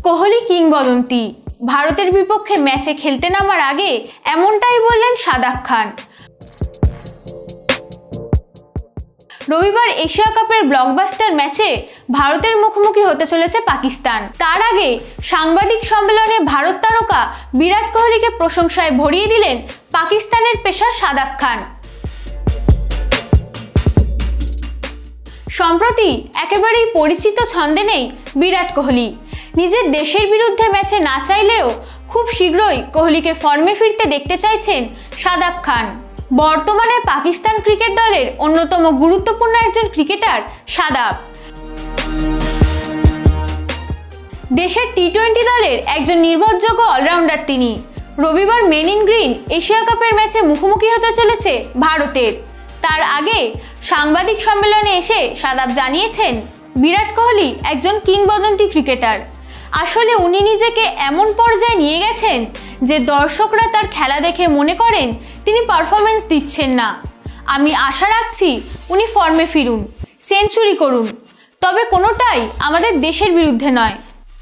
কোহলি কিংবদন্তি। ভারতের বিপক্ষে ম্যাচে খেলতে নামার আগে এমনটাই বললেন শাদাব খান। রবিবার এশিয়া কাপের ব্লকবাস্টার ম্যাচে ভারতের মুখোমুখি হতে চলেছে পাকিস্তান। তার আগে সাংবাদিক সম্মেলনে ভারত তারকা বিরাট কোহলিকে প্রশংসায় ভরিয়ে দিলেন পাকিস্তানের পেসার শাদাব খান। সম্প্রতি একেবারেই পরিচিত ছন্দে নেই বিরাট কোহলি। নিজের দেশের বিরুদ্ধে ম্যাচে না চাইলেও খুব শীঘ্রই কোহলিকে ফর্মে ফিরতে দেখতে চাইছেন শাদাব খান। বর্তমানে পাকিস্তান ক্রিকেট দলের অন্যতম গুরুত্বপূর্ণ একজন ক্রিকেটার শাদাব। দেশের টি-20 দলের একজন নির্ভরযোগ্য অলরাউন্ডার তিনি। রবিবার মেন ইন গ্রিন এশিয়া কাপের ম্যাচে মুখোমুখি হতে চলেছে ভারতের। তার আগে সাংবাদিক সম্মেলনে এসে শাদাব জানিয়েছেন, বিরাট কোহলি একজন কিংবদন্তি ক্রিকেটার। আসলে উনি নিজেকে এমন পর্যায়ে নিয়ে গেছেন যে দর্শকরা তার খেলা দেখে মনে করেন তিনি পারফরমেন্স দিচ্ছেন না। আমি আশা রাখছি উনি ফর্মে ফিরুন, সেঞ্চুরি করুন, তবে কোনোটাই আমাদের দেশের বিরুদ্ধে নয়।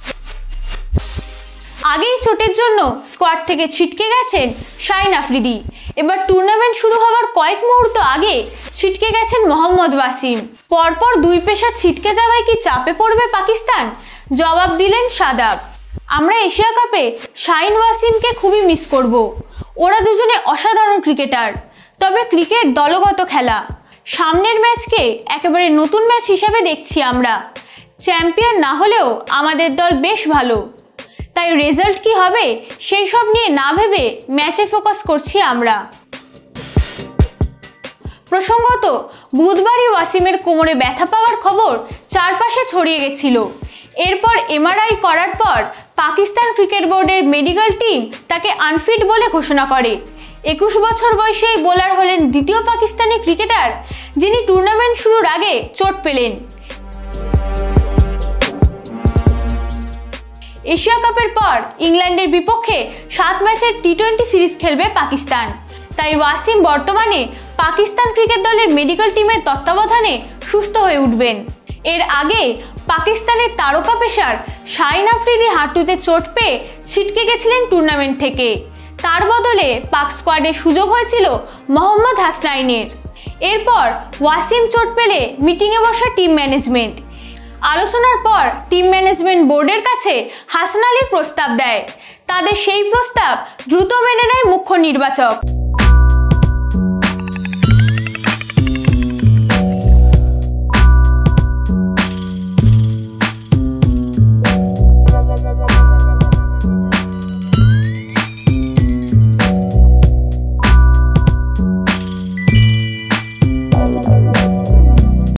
আগেই চোটের জন্য স্কোয়াড থেকে ছিটকে গেছেন শাহিন আফ্রিদি। এবার টুর্নামেন্ট শুরু হওয়ার কয়েক মুহূর্ত আগে ছিটকে গেছেন মোহাম্মদ ওয়াসিম। পরপর দুই পেসার ছিটকে যাওয়ায় কি চাপে পড়বে পাকিস্তান? জবাব দিলেন শাদাব, আমরা এশিয়া কাপে শাহিন ওয়াসিমকে খুবই মিস করব। ওরা দুজনে অসাধারণ ক্রিকেটার, তবে ক্রিকেট দলগত খেলা। সামনের ম্যাচকে একেবারে নতুন ম্যাচ হিসাবে দেখছি আমরা। চ্যাম্পিয়ন না হলেও আমাদের দল বেশ ভালো, তাই রেজাল্ট কি হবে সেই সব নিয়ে না ভেবে ম্যাচে ফোকাস করছি আমরা। প্রসঙ্গত, বুধবারই ওয়াসিমের কোমরে ব্যথা পাওয়ার খবর চারপাশে ছড়িয়ে গেছিল। এরপর এমআরআই করার পর পাকিস্তান ক্রিকেট বোর্ডের মেডিকেল টিম তাকে আনফিট বলে ঘোষণা করে। 21 বছর বয়সী এই বোলার হলেন দ্বিতীয় পাকিস্তানি ক্রিকেটার যিনি টুর্নামেন্ট শুরুর আগে চোট পেলেন। এশিয়া কাপের পর ইংল্যান্ডের বিপক্ষে 7 ম্যাচের টি-20 সিরিজ খেলবে পাকিস্তান। তাই ওয়াসিম বর্তমানে পাকিস্তান ক্রিকেট দলের মেডিকেল টিমের তত্ত্বাবধানে সুস্থ হয়ে উঠবেন। এর আগে পাকিস্তানের তারকা পেসার শাহিন আফ্রিদি হাঁটুতে চোট পেয়ে ছিটকে গেছিলেন টুর্নামেন্ট থেকে। তার বদলে পাক স্কোয়াডে সুযোগ হয়েছিল মোহাম্মদ হাসনাইনের। এরপর ওয়াসিম চোট পেলে মিটিংয়ে বসা টিম ম্যানেজমেন্ট। আলোচনার পর টিম ম্যানেজমেন্ট বোর্ডের কাছে হাসান আলীর প্রস্তাব দেয়। তাদের সেই প্রস্তাব দ্রুত মেনে নেয় মুখ্য নির্বাচক।